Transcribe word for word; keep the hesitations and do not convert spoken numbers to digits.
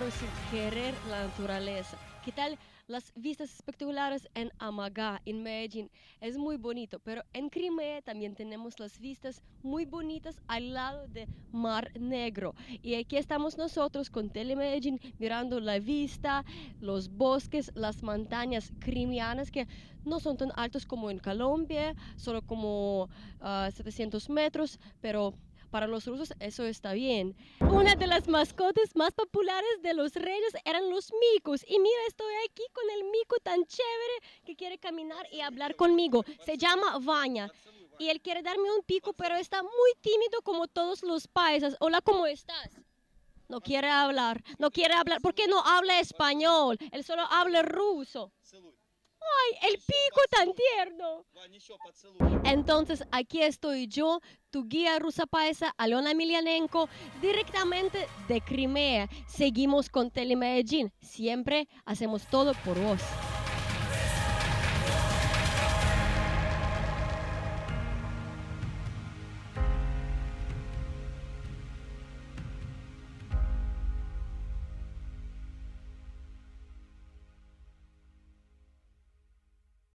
pero sin querer la naturaleza. ¿Qué tal las vistas espectaculares en Amagá, en Medellín? Es muy bonito, pero en Crimea también tenemos las vistas muy bonitas al lado de Mar Negro. Y aquí estamos nosotros con Telemedellín mirando la vista, los bosques, las montañas crimeanas que no son tan altos como en Colombia, solo como uh, setecientos metros, pero para los rusos eso está bien. Una de las mascotas más populares de los reyes eran los micos. Y mira, estoy aquí con el mico tan chévere que quiere caminar y hablar conmigo. Se llama Vanya. Y él quiere darme un pico, pero está muy tímido como todos los paisas. Hola, ¿cómo estás? No quiere hablar, no quiere hablar. ¿Por qué no habla español? Él solo habla ruso. ¡Ay, el pico tan tierno! Entonces, aquí estoy yo, tu guía rusa paisa, Alena Emelianenko, directamente de Crimea. Seguimos con Telemedellín. Siempre hacemos todo por vos.